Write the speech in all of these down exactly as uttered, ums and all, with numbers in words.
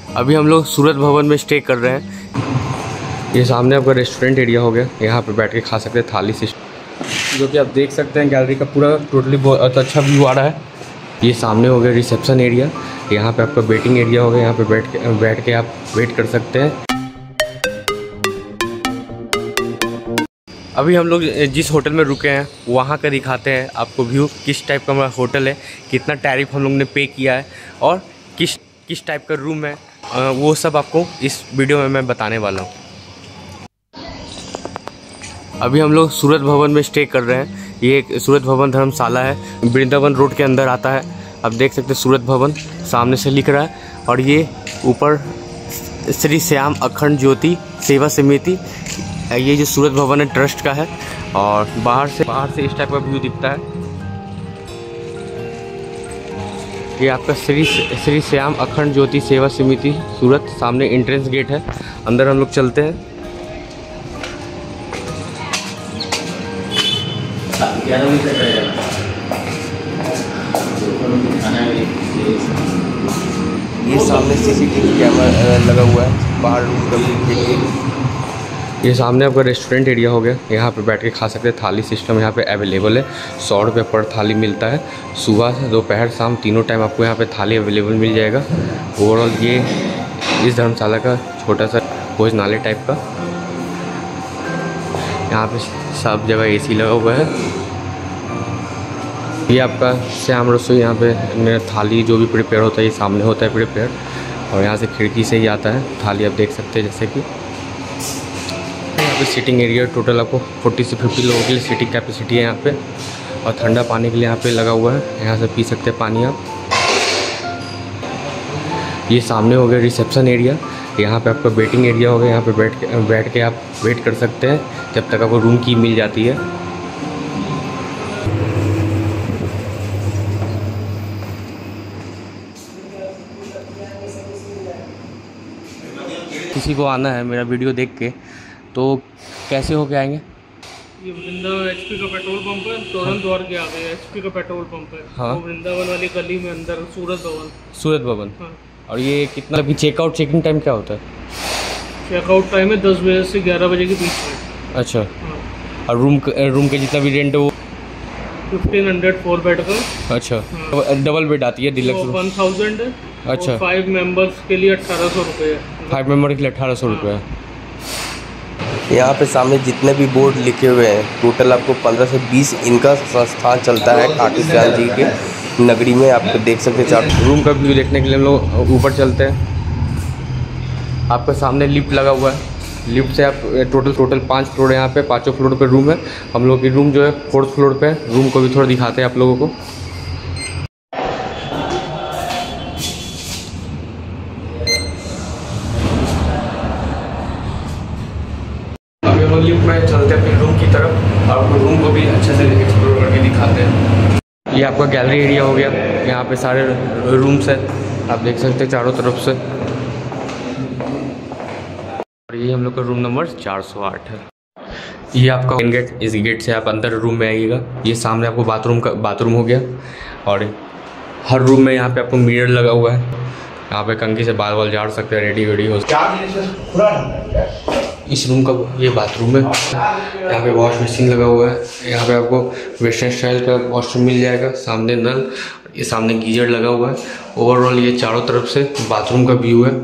अभी हम लोग सूरत भवन में स्टे कर रहे हैं। ये सामने आपका रेस्टोरेंट एरिया हो गया, यहाँ पे बैठ के खा सकते हैं थाली सिस्टम, जो कि आप देख सकते हैं गैलरी का पूरा टोटली बहुत अच्छा व्यू आ रहा है। ये सामने हो गया रिसेप्शन एरिया, यहाँ पे आपका वेटिंग एरिया हो गया, यहाँ पे बैठ के बैठ के आप वेट कर सकते हैं। अभी हम लोग जिस होटल में रुके हैं वहाँ का दिखाते हैं आपको व्यू, किस टाइप का हमारा होटल है, कितना टैरिफ हम लोग ने पे किया है और किस किस टाइप का रूम है, वो सब आपको इस वीडियो में मैं बताने वाला हूँ। अभी हम लोग सूरत भवन में स्टे कर रहे हैं। ये एक सूरत भवन धर्मशाला है, वृंदावन रोड के अंदर आता है। आप देख सकते हैं सूरत भवन सामने से लिख रहा है और ये ऊपर श्री श्याम अखंड ज्योति सेवा समिति, ये जो सूरत भवन है ट्रस्ट का है। और बाहर से बाहर से इस टाइप का व्यू दिखता है। ये आपका श्री श्री श्याम अखंड ज्योति सेवा समिति सूरत, सामने एंट्रेंस गेट है। अंदर हम लोग चलते हैं। ये सामने सीसीटीवी कैमरा लगा हुआ है, बाहर रूम का व्यू देखिए। ये सामने आपका रेस्टोरेंट एरिया हो गया, यहाँ पे बैठ के खा सकते हैं। थाली सिस्टम यहाँ पे अवेलेबल है, सौ रुपये पर थाली मिलता है। सुबह से दोपहर शाम तीनों टाइम आपको यहाँ पे थाली अवेलेबल मिल जाएगा। ओवरऑल ये इस धर्मशाला का छोटा सा भोजनालय टाइप का, यहाँ पे सब जगह एसी लगा हुआ है। ये आपका श्याम रसोई, यहाँ पे थाली जो भी प्रिपेयर होता है ये सामने होता है प्रिपेयर, और यहाँ से खिड़की से ही आता है थाली, आप देख सकते हैं। जैसे कि सिटिंग एरिया टोटल आपको चालीस से पचास लोगों के लिए सिटिंग कैपेसिटी है यहाँ पे, और ठंडा पानी के लिए यहाँ पे लगा हुआ है, यहाँ से पी सकते हैं पानी आप। ये सामने हो गया रिसेप्शन एरिया, यहाँ पे आपका वेटिंग एरिया हो गया, यहाँ पे बैठ के बैठ के आप वेट कर सकते हैं जब तक आपको रूम की मिल जाती है। किसी को आना है मेरा वीडियो देख के तो कैसे होके आएंगे? ये वृंदावन एचपी का पेट्रोल पंप है, तोरण द्वार के आगे एचपी का पेट्रोल पंप है। हाँ, वो वृंदावन वाली गली में अंदर सूरत भवन। सूरत भवन। हाँ। और ये कितना मतलब चेकआउट चेकिंग टाइम क्या होता है? चेकआउट टाइम है दस बजे से ग्यारह बजे के बीच में। अच्छा। हाँ। और रूम रूम के जितना भी रेंट है वो फिफ्टीन हंड्रेड फोर बेड का। अच्छा। हाँ। डबल बेड आती है डिलक्स रूम? वन थाउजेंड है। अच्छा। फाइव मेंबर्स के लिए अट्ठारह सौ रुपये है। फाइव मेंबर के लिए अट्ठारह सौ रुपये है। यहाँ पे सामने जितने भी बोर्ड लिखे हुए हैं टोटल आपको पंद्रह से बीस इनका संस्थान चलता है खाटू श्याम जी के नगरी में। आप देख सकते हैं चार रूम का व्यू देखने के लिए हम लोग ऊपर चलते हैं। आपका सामने लिफ्ट लगा हुआ है, लिफ्ट से आप टोटल टोटल पाँच फ्लोर है, यहाँ पे पाँचों फ्लोर पे रूम है। हम लोग की रूम जो है फोर्थ फ्लोर पे है। रूम को भी थोड़ा दिखाते हैं आप लोगों को। अभी हम लिफ्ट में चलते हैं अपने रूम की तरफ और आपको रूम को भी अच्छे से एक्सप्लोर करके दिखाते हैं। ये आपका गैलरी एरिया हो गया, यहाँ पे सारे रूम्स है, आप देख सकते हैं चारों तरफ से। और ये हम लोग का रूम नंबर चार सौ आठ है। ये आपका मेन गेट, इस गेट से आप अंदर रूम में आइएगा। ये सामने आपको बाथरूम का बाथरूम हो गया, और हर रूम में यहाँ पे आपको मिरर लगा हुआ है। यहाँ पे कंघी से बाल बाल झाड़ सकते हैं, रेडी वेडी हो। इस रूम का ये बाथरूम है, यहाँ पे वॉश मशीन लगा हुआ है। यहाँ पे आपको वेस्टर्न स्टाइल का वॉशरूम मिल जाएगा, सामने नल, ये सामने गीजर लगा हुआ है। ओवरऑल ये चारों तरफ से बाथरूम का व्यू है।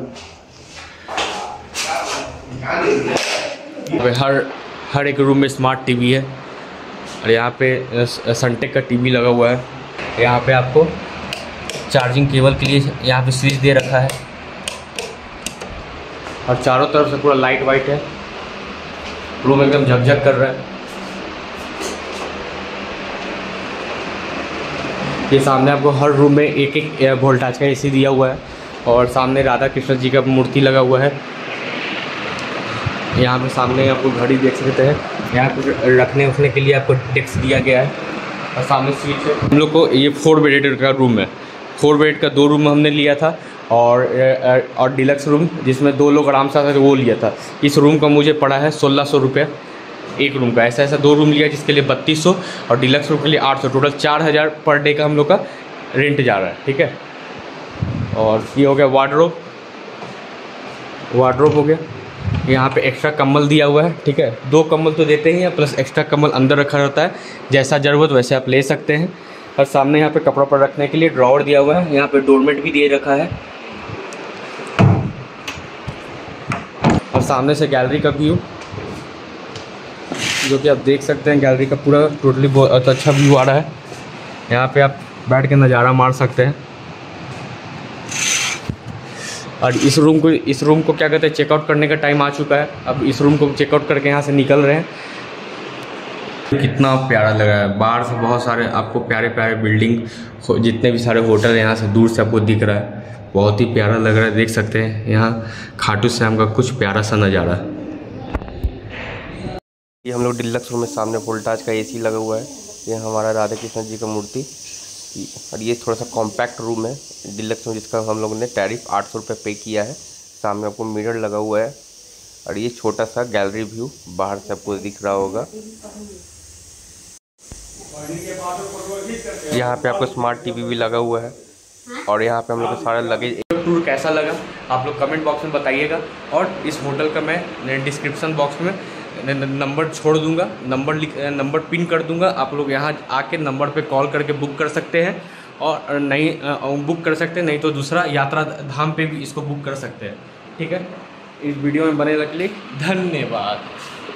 हर हर एक रूम में स्मार्ट टीवी है, और यहाँ पे सनटेक का टीवी लगा हुआ है। यहाँ पे आपको चार्जिंग केबल के लिए यहाँ पे स्विच दे रखा है, और चारों तरफ से पूरा लाइट वाइट है। रूम एकदम झकझक कर रहा है। ये सामने आपको हर रूम में एक एक वोल्टाज का एसी दिया हुआ है, और सामने राधा कृष्ण जी का मूर्ति लगा हुआ है। यहाँ पे सामने आपको घड़ी देख सकते हैं, यहाँ पे रखने उठने के लिए आपको डेस्क दिया गया है, और सामने स्विच है। हम लोग को ये फोर बेडेड का रूम है, फोर बेड का दो रूम हमने लिया था, और और डिलक्स रूम जिसमें दो लोग आराम से आते थे वो लिया था। इस रूम का मुझे पड़ा है सोलह सौ रुपये एक रूम का। ऐसा ऐसा दो रूम लिया जिसके लिए बत्तीस सौ, और डिलक्स रूम के लिए आठ सौ, टोटल चार हज़ार पर डे का हम लोग का रेंट जा रहा है। ठीक है। और ये हो गया वार्डरोब, वार्डरोब हो गया। यहाँ पे एक्स्ट्रा कंबल दिया हुआ है, ठीक है। दो कंबल तो देते ही हैं, प्लस एक्स्ट्रा कंबल अंदर रखा रहता है, जैसा ज़रूरत वैसे आप ले सकते हैं। और सामने यहाँ पे कपड़ा पर रखने के लिए ड्रॉवर दिया हुआ है। यहाँ पे डोरमेट भी दे रखा है। और सामने से गैलरी का व्यू, जो कि आप देख सकते हैं, गैलरी का पूरा टोटली बहुत अच्छा व्यू आ रहा है। यहाँ पे आप बैठ के नज़ारा मार सकते हैं। और इस रूम को इस रूम को क्या कहते हैं, चेकआउट करने का टाइम आ चुका है। अब इस रूम को चेकआउट करके यहाँ से निकल रहे हैं। कितना प्यारा लग रहा है, बाहर से बहुत सारे आपको प्यारे प्यारे बिल्डिंग, जितने भी सारे होटल हैं यहाँ से दूर से आपको दिख रहा है। बहुत ही प्यारा लग रहा है, देख सकते हैं यहाँ खाटू श्याम का कुछ प्यारा सा नज़ारा है। ये हम लोग डिलक्स रूम में सामने वोल्टाज का एसी लगा हुआ है। ये हमारा राधा कृष्ण जी का मूर्ति। और ये थोड़ा सा कॉम्पैक्ट रूम है डिलक्स में, जिसका हम लोगों ने टैरिफ आठ सौ रुपये पे किया है। सामने आपको मिरर लगा हुआ है। और ये छोटा सा गैलरी व्यू बाहर से आपको दिख रहा होगा। यहाँ पे आपको स्मार्ट टीवी भी लगा हुआ है। और यहाँ पे हम लोग का सारा लगेज। टूर कैसा लगा आप लोग कमेंट बॉक्स में बताइएगा। और इस होटल का मैं डिस्क्रिप्शन बॉक्स में नंबर छोड़ दूंगा, नंबर लिख नंबर पिन कर दूंगा। आप लोग यहाँ आके नंबर पे कॉल करके बुक कर सकते हैं। और नहीं बुक कर सकते हैं, नहीं तो दूसरा यात्रा धाम पे भी इसको बुक कर सकते हैं, ठीक है। इस वीडियो में बने रहने के लिए धन्यवाद।